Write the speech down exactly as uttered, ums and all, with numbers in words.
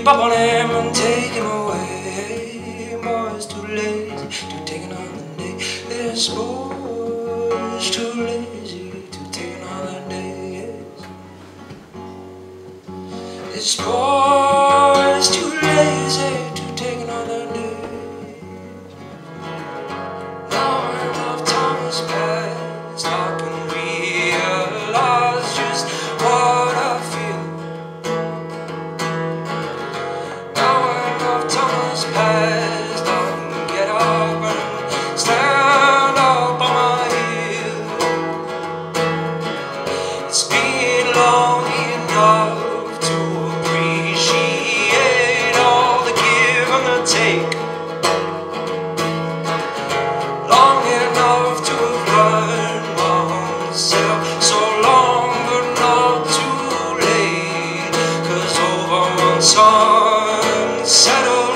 creep up on him and take him away. Boys too lazy to take another day. This boy's too lazy to take another day. This boy's too lazy to take another day. Now enough time has passed, I can realize just what I feel. Now enough time has passed, I can get up and stand up on my heels. It's been long enough to appreciate all the give and the take. Long enough to have learned myself, so long but not too late. Cause over once unsettled